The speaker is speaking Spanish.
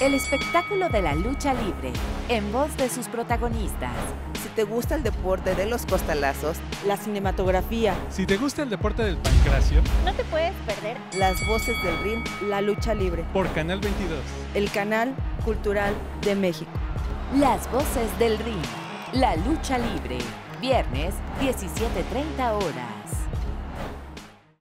El espectáculo de la lucha libre, en voz de sus protagonistas. Si te gusta el deporte de los costalazos, la cinematografía, si te gusta el deporte del pancracio, no te puedes perder las voces del ring, la lucha libre, por Canal 22, el canal cultural de México. Las voces del ring, la lucha libre, viernes 17:30 horas.